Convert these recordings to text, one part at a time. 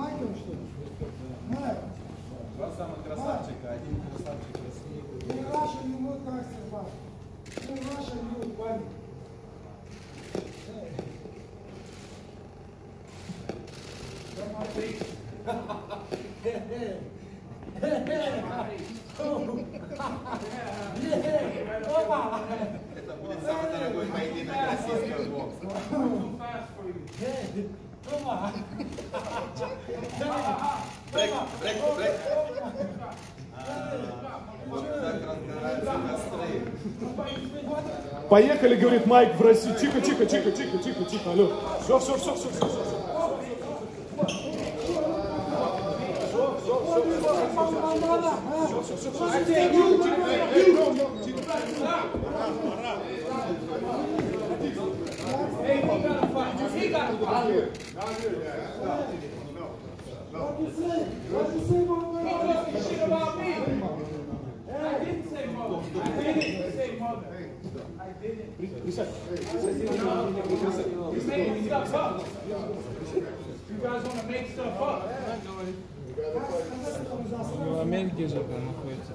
Майком, что ли? Майк. Два самых красавчика, один красавчик России. In Russian you would как сказать. In Russian you would парень. Это будет самый дорогой поединок российского бокса. Брейк. Вот так разгораются костры. Поехали, говорит Майк в Россию. Тихо, алло. Все. What you say, mother? Shit about me. I didn't say mother. I didn't say mother. I didn't. You're making stuff up. You guys want to make stuff up. В Америке же находится.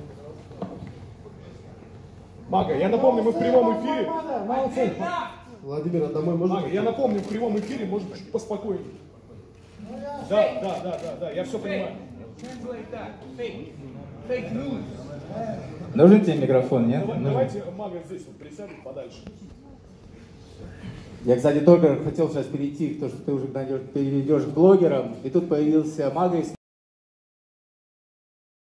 Мага, я напомню, мы в прямом эфире. Владимир, а домой можно? Мага, я напомню, в прямом эфире, может чуть поспокойнее. Да, я все понимаю. Translate that. Fake. Fake news. Нужен тебе микрофон, нет? Давайте Мага здесь вот присядет подальше. Я, кстати, только хотел сейчас перейти к тому, что ты уже перейдешь к блогерам, и тут появился Мага из